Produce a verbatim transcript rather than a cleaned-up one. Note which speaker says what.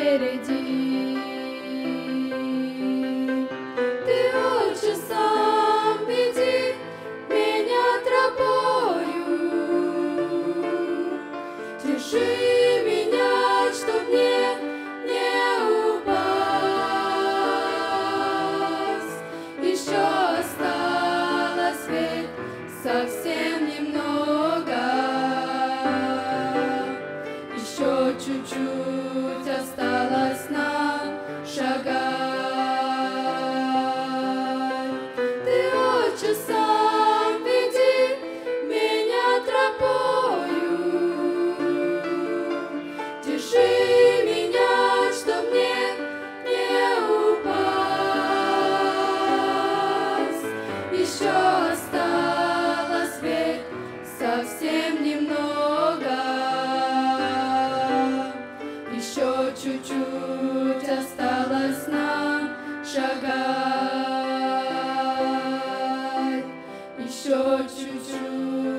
Speaker 1: впереди. Ты, Отче, сам веди меня тропою, держи меня, чтоб мне не упасть. Еще осталось ведь совсем немного, еще чуть-чуть осталось нам шагать. Ты, Отче, сам веди меня тропою, держи меня, чтоб мне не упасть. Еще осталось ведь совсем немного, еще чуть-чуть осталось нам шагать, еще чуть-чуть.